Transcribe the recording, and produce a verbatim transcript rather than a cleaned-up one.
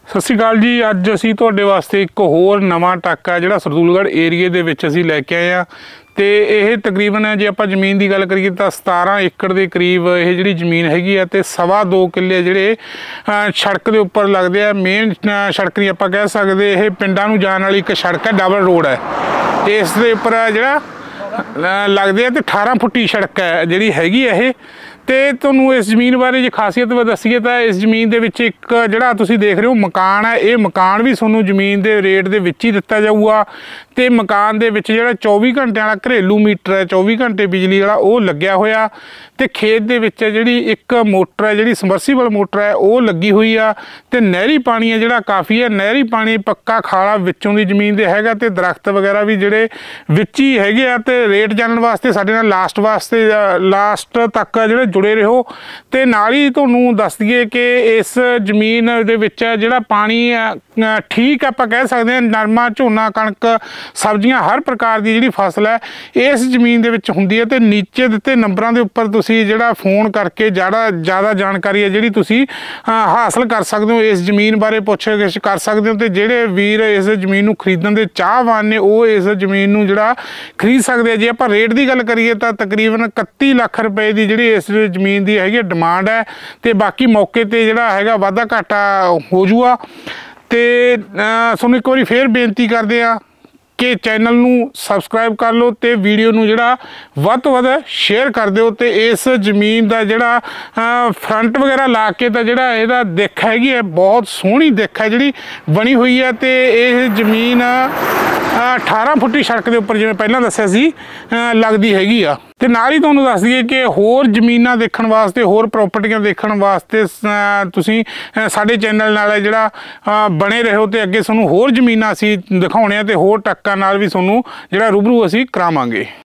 सत श्री अकाल जी। अज असी तुहाडे वास्ते एक होर नवा टाका जिहड़ा सरदूलगढ़ एरिए दे विच असी लैके आए हैं। तो यह तकरीबन जे आप जमीन की गल करिए तो सतारह एकड़ के करीब यह जी जमीन हैगी है। तो सवा दो किले जिहड़े सड़क के उपर लगते हैं। मेन सड़क नहीं आप कह सकते, यह पिंडां नूं जाण वाली एक सड़क है, डबल रोड है। इस दे उपर जिहड़ा लगते हैं तो अठारह फुटी सड़क है जिहड़ी हैगी है। तो तुहानूं इस जमीन बारे जे खासियत दसीए तो इस जमीन दे विच एक जिहड़ा तुसीं देख रहे हो मकान है, ये मकान भी तुहानूं जमीन के रेट दे विच ही दिता जाऊगा। तो मकान दे विच जिहड़ा चौबी घंटे वाला घरेलू मीटर है, चौबी घंटे बिजली वाला वो लग्या होया। तो खेत दे विच जिहड़ी एक मोटर है, जिहड़ी सबमर्सीबल मोटर है, वो लगी हुई आ। तो नहरी पानी है जिहड़ा काफ़ी है, नहरी पानी पक्का खाला विचों दी जमीन दे हैगा। तो दरख्त वगैरह भी जिहड़े विच ही हैगे आ। तो रेट जानने वास्ते साडे नाल लास्ट वास्ते लास्ट तक जिहड़े जुड़े रहो। तो नाल ही तुहानूं दस दईए कि इस जमीन दे विच जिहड़ा पानी ठीक आपां कह सकते हैं, नरमा झोना कणक सब्जियां हर प्रकार की जिहड़ी फसल है इस जमीन दे विच हुंदी है। तो नीचे दिते नंबरां दे उपर तुसीं जिहड़ा फोन करके ज़्यादा ज़्यादा जानकारी है जिहड़ी तुसीं हासिल कर सकते हो, इस जमीन बारे पुछ गिछ कर सकते हो। तो जिहड़े वीर इस जमीन नूं खरीदण दे चाहवान ने वो इस जमीन नूं जिहड़ा खरीद सकते हैं। जे आपां रेट की गल करिए तो तकरीबन इकत्ती लख रुपए की जिहड़ी इस जमीन की हैगी डिमांड है। तो बाकी मौके पर जिहड़ा हैगा वाधा घाटा हो जूगा। तो तुहानूं एक बार फिर बेनती करते हैं कि चैनल नूं सबसक्राइब कर लो, तो वीडियो नूं जिहड़ा वध तो वध शेयर कर दो। तो इस जमीन का जिहड़ा फ्रंट वगैरह ला के तो जिहड़ा इहदा दिख हैगी है, बहुत सोहनी दिख है जिहड़ी बनी हुई है। तो यह जमीन अठारह फुटी सड़क के उपर जिवें पहलां दस्सिया सी लगदी हैगी आ। तो नाल ही तुहानूं दस दईए कि होर जमीनां देखण वास्ते, होर प्रॉपर्टियां देखण वास्ते तुसीं साडे चैनल नाल जिहड़ा बने रहो। तो अगे तुहानूं होर जमीनां असीं दिखाउणे आ ते होर टक्कां नाल भी तुहानूं जिहड़ा रूबरू असीं करावांगे।